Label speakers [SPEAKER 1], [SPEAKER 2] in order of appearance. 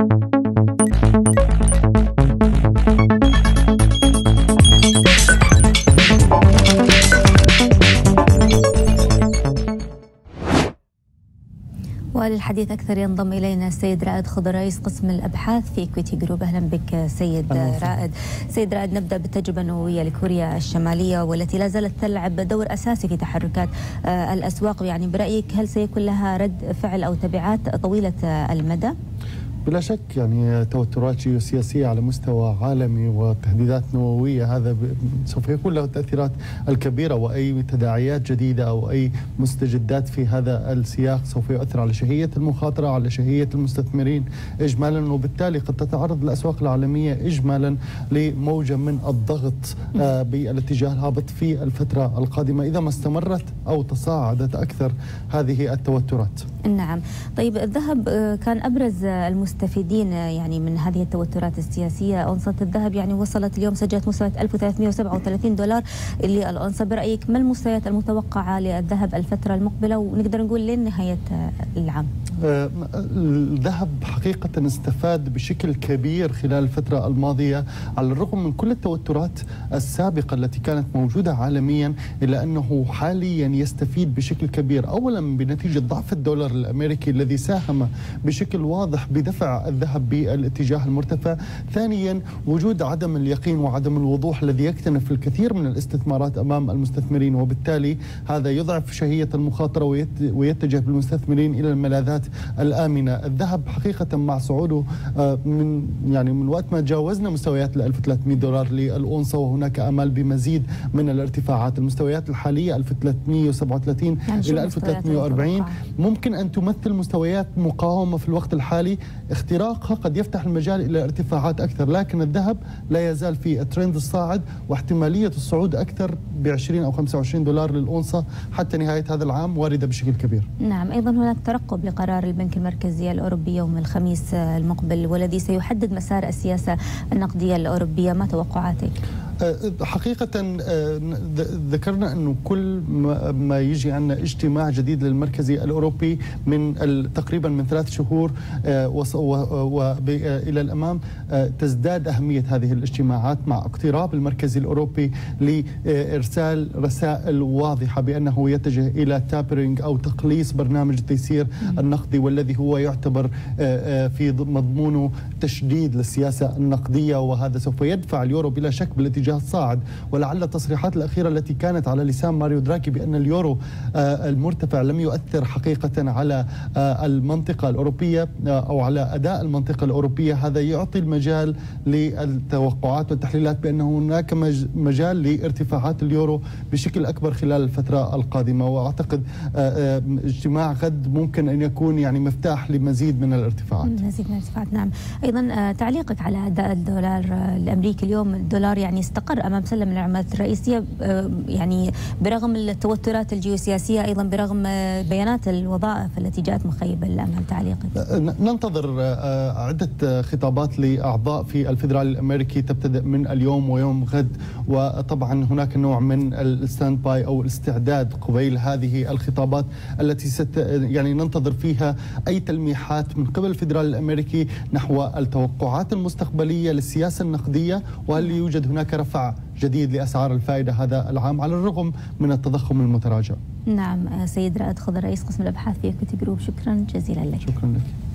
[SPEAKER 1] وللحديث أكثر ينضم إلينا السيد رائد خضر رئيس قسم الأبحاث في إكويتي جروب. أهلا بك سيد رائد. سيد رائد، نبدأ بالتجربة النووية لكوريا الشمالية والتي لا زالت تلعب دور أساسي في تحركات الأسواق، يعني برأيك هل سيكون لها رد فعل أو تبعات طويلة المدى؟
[SPEAKER 2] بلا شك يعني توترات جيوسياسية على مستوى عالمي وتهديدات نووية، هذا سوف يكون له التأثيرات الكبيرة، وأي تداعيات جديدة أو أي مستجدات في هذا السياق سوف يؤثر على شهية المخاطرة، على شهية المستثمرين إجمالا، وبالتالي قد تتعرض الأسواق العالمية إجمالا لموجة من الضغط بالاتجاه الهابط في الفترة القادمة إذا ما استمرت أو تصاعدت أكثر هذه التوترات.
[SPEAKER 1] نعم. طيب، الذهب كان أبرز المستفيدين يعني من هذه التوترات السياسية. أونصة الذهب يعني وصلت اليوم، سجلت مستويات $1337 للأونصة. برأيك ما المستويات المتوقعة للذهب الفترة المقبلة، ونقدر نقول لين نهاية العام؟
[SPEAKER 2] الذهب حقيقة استفاد بشكل كبير خلال الفترة الماضية على الرغم من كل التوترات السابقة التي كانت موجودة عالميا، إلا أنه حاليا يستفيد بشكل كبير، أولا بنتيجة ضعف الدولار الأمريكي الذي ساهم بشكل واضح بدفع الذهب بالاتجاه المرتفع، ثانيا وجود عدم اليقين وعدم الوضوح الذي يكتنف الكثير من الاستثمارات أمام المستثمرين، وبالتالي هذا يضعف شهية المخاطرة ويتجه بالمستثمرين إلى الملاذات الآمنة. الذهب حقيقة مع صعوده من وقت ما تجاوزنا مستويات $1300 للأونصة، وهناك آمال بمزيد من الارتفاعات. المستويات الحالية 1337 إلى 1340 ممكن أن تمثل مستويات مقاومة في الوقت الحالي، اختراقها قد يفتح المجال إلى ارتفاعات أكثر، لكن الذهب لا يزال في الترند الصاعد، واحتمالية الصعود أكثر ب20 أو $25 للأونصة حتى نهاية هذا العام واردة بشكل كبير.
[SPEAKER 1] نعم. أيضا هناك ترقب لقرار البنك المركزي الأوروبي يوم الخميس المقبل، والذي سيحدد مسار السياسة النقدية الأوروبية. ما توقعاتك؟
[SPEAKER 2] حقيقة ذكرنا أنه كل ما يجي عنا اجتماع جديد للمركزي الأوروبي من تقريبا من 3 شهور وإلى الأمام تزداد أهمية هذه الاجتماعات مع اقتراب المركزي الأوروبي لإرسال رسائل واضحة بأنه يتجه إلى تابرينج أو تقليص برنامج التيسير النقدي، والذي هو يعتبر في مضمونه تشديد للسياسة النقدية، وهذا سوف يدفع اليورو بلا شك بالاتجاه الصاعد. ولعل التصريحات الأخيرة التي كانت على لسان ماريو دراغي بأن اليورو المرتفع لم يؤثر حقيقة على المنطقة الأوروبية أو على أداء المنطقة الأوروبية، هذا يعطي المجال للتوقعات والتحليلات بأن هناك مجال لارتفاعات اليورو بشكل أكبر خلال الفترة القادمة. وأعتقد اجتماع غد ممكن أن يكون يعني مفتاح لمزيد من الارتفاعات.
[SPEAKER 1] مزيد من الارتفاعات. نعم. أيضا تعليقك على أداء الدولار الأمريكي اليوم. الدولار يعني استقر أمام سلم العملات الرئيسية، يعني برغم التوترات الجيوسياسية، أيضا برغم بيانات الوظائف التي جاءت مخيبة للأمل. تعليقك؟
[SPEAKER 2] ننتظر عدة خطابات لأعضاء في الفيدرالي الأمريكي تبتدأ من اليوم ويوم غد، وطبعا هناك نوع من الستاند باي أو الاستعداد قبيل هذه الخطابات التي يعني ننتظر فيها أي تلميحات من قبل الفيدرالي الأمريكي نحو التوقعات المستقبلية للسياسة النقدية، وهل يوجد هناك رفع جديد لأسعار الفائدة هذا العام على الرغم من التضخم المتراجع.
[SPEAKER 1] نعم. سيد رائد خضر رئيس قسم الأبحاث في إكويتي جروب، شكرا جزيلا لك.
[SPEAKER 2] شكرا لك.